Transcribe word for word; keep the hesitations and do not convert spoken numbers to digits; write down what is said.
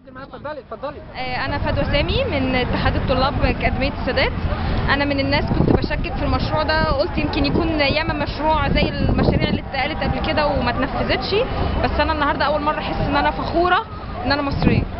اتفضلي اتفضلي. انا فدوى سامي من اتحاد الطلاب اكاديميه السادات. انا من الناس كنت بشكك في المشروع ده، قلت يمكن يكون ياما مشروع زي المشاريع اللي اتقالت قبل كده وما اتنفذتش، بس انا النهارده اول مره احس ان انا فخوره ان انا مصريه.